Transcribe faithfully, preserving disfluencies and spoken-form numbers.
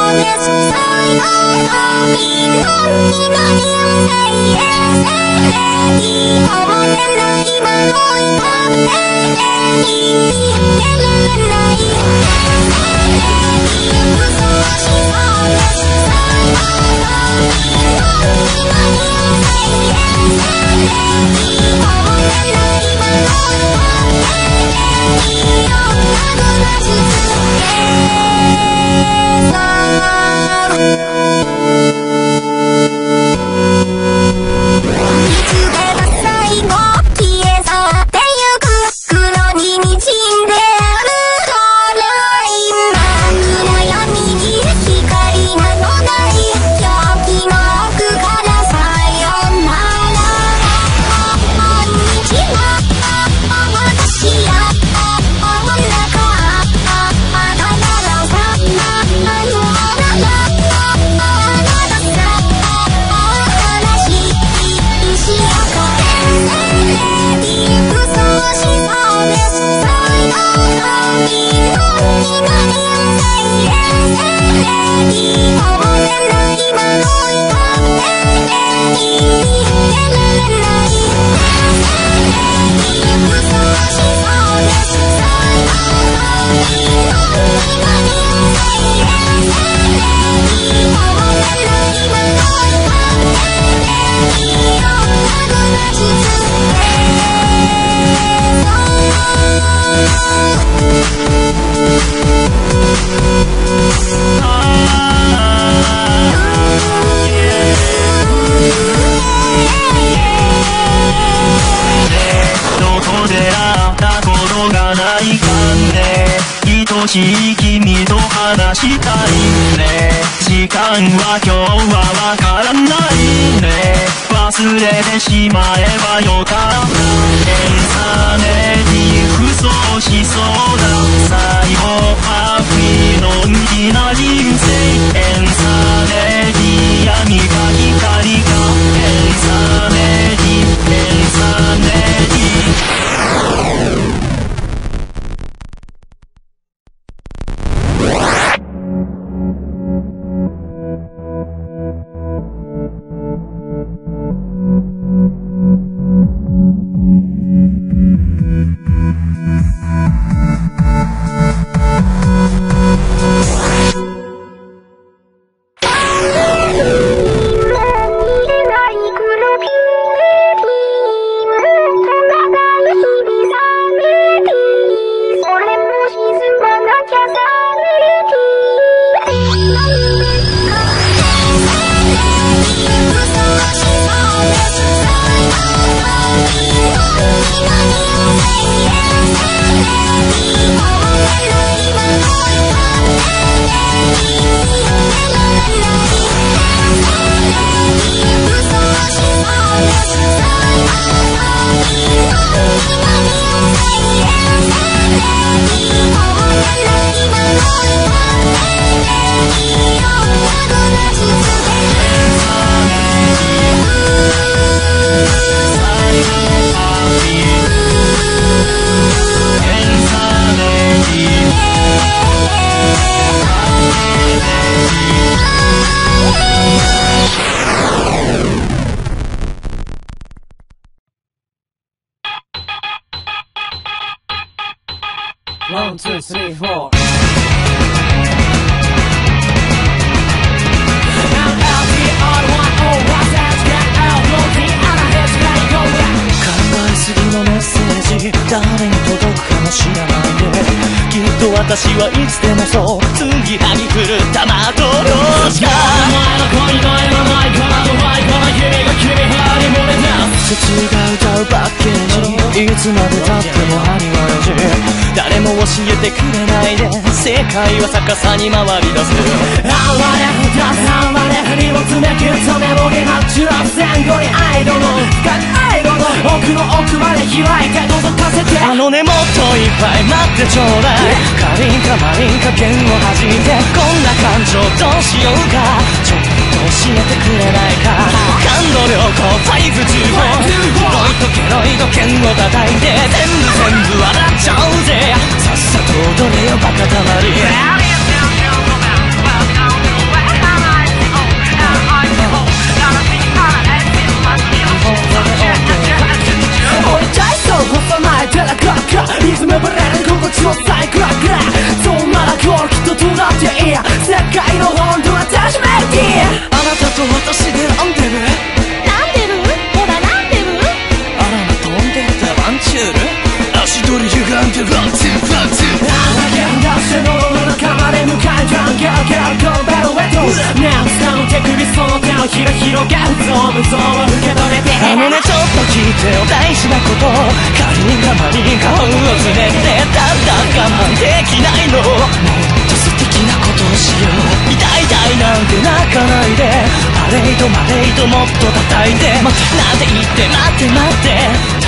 しい君と話したいね。時間は今日はわからないね。忘れてしまえばよかった。エンサネに服装しそうだ。最後ハッピーのんきな人生。エンサネに闇か光か。エンサネにエンサネに One, two, three, four. 誰に届くかもしれないね。きっと私はいつでもそう次はぎ狂った的同士か。お前の恋の絵のないからの前から君が君はに漏れた。節が歌うパッケージいつまでたっても針はよじ。誰も教えてくれないで世界は逆さに回り出す。哀れふたつ哀れ振りを詰め切るとメモリ発注は前後にアイドル深いアイドル奥の奥まで開いて覗かせて。あのねもっといっぱい待ってちょうだい。カリンかマリンか弦を弾いてこんな感情どうしようか。ちょっと教えてくれないか。感動良好ファイブじゅうごロイとケロイと剣を叩いて全部全部笑っちゃおうぜ。さっさと踊れよバカたまり。 you want to run to run to 現出して喉の中まで向かいギャンギャンギャンゴーベルウェットナウスタの手首その手のひら広がるゾームゾーム受け止めてあのねちょっと聞いてよ大事なこと仮に我慢に顔をつねってただ我慢できないのもっと素敵なことをしよう痛い痛いなんて泣かないでパレードマレードもっと叩いてなんて言って待って待って